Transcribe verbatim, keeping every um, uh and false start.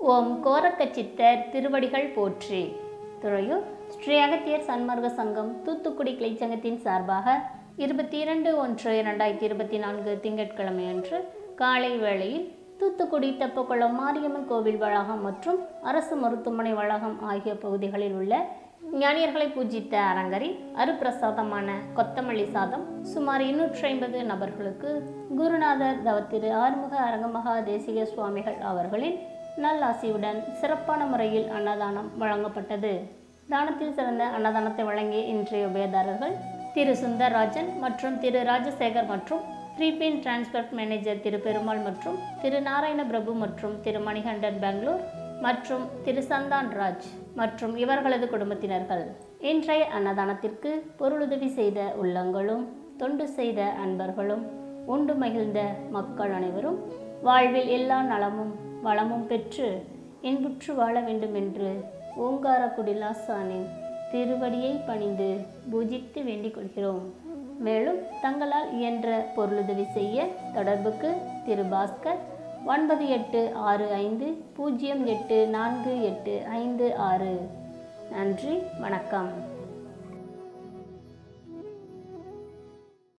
ஓம் கோரக்கச்சித்தர் திருவடிகள் போற்றி. துறையூர் ஸ்ரீ அகத்தியர் சன்மார்க்க சங்கம் தூத்துக்குடி கிளைச்சங்கத்தின் சார்பாக இருபத்தி இரண்டு ஒன்று இரண்டாயிரத்தி இருபத்தி நான்கு திங்கட்கிழமை அன்று காலை வேளையில் தூத்துக்குடி தெப்பக்குளம் மாரியம்மன் கோவில் வளாகம் மற்றும் அரசு மருத்துவமனை வளாகம் ஆகிய பகுதிகளில் உள்ள ஞானியர்களை பூஜித்த அரங்கரில் அருப்பிரசாதமான கொத்தமல்லி சாதம் சுமார் இருநூற்றி ஐம்பது நபர்களுக்கு குருநாதர் தவத்திரு ஆறுமுக அரங்கமகா தேசிக சுவாமிகள் அவர்களின் நல்லாசியுடன் சிறப்பான முறையில் அன்னதானம் வழங்கப்பட்டது. தானத்தில் சிறந்த அன்னதானத்தை வழங்கிய இன்றைய உபயதாரர்கள் திரு சுந்தரராஜன் மற்றும் திரு ராஜசேகர் மற்றும் prepaid transport manager Thiru Perumal மற்றும் திரு நாராயண பிரபு மற்றும் திரு மணிகண்டன் பெங்களூர் மற்றும் திரு சந்தான் ராஜ் மற்றும் இவர்களது குடும்பத்தினர்கள். இன்றைய அன்னதானத்திற்கு பொருளுதவி செய்த உள்ளங்களும் தொண்டு செய்த அன்பர்களும் உண்டு மகிழ்ந்த மக்கள் அனைவரும் வாழ்வில் எல்லா நலமும் வளமும் பெற்று இன்புற்று வாழ வேண்டும் என்று ஓங்காரக்குடி லாசானின் திருவடியை பணிந்து பூஜித்து வேண்டிக் கொள்கிறோம். மேலும் தங்களால் இயன்ற பொருளுதவி செய்ய தொடர்புக்கு திரு பாஸ்கர் ஒன்பது எட்டு ஆறு ஐந்து பூஜ்ஜியம் எட்டு நான்கு எட்டு ஐந்து ஆறு. நன்றி, வணக்கம்.